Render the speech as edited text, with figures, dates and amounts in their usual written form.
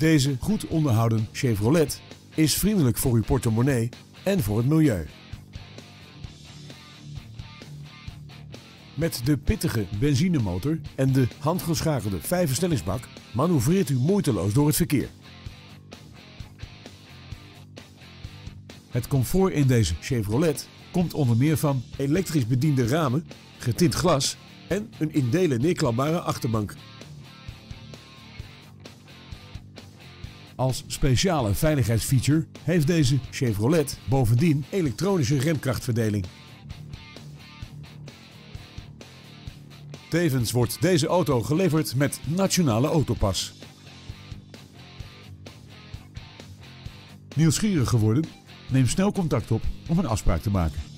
Deze goed onderhouden Chevrolet is vriendelijk voor uw portemonnee en voor het milieu. Met de pittige benzinemotor en de handgeschakelde 5-versnellingsbak manoeuvreert u moeiteloos door het verkeer. Het comfort in deze Chevrolet komt onder meer van elektrisch bediende ramen, getint glas en een in delen neerklapbare achterbank. Als speciale veiligheidsfeature heeft deze Chevrolet bovendien elektronische remkrachtverdeling. Tevens wordt deze auto geleverd met Nationale Autopas. Nieuwsgierig geworden? Neem snel contact op om een afspraak te maken.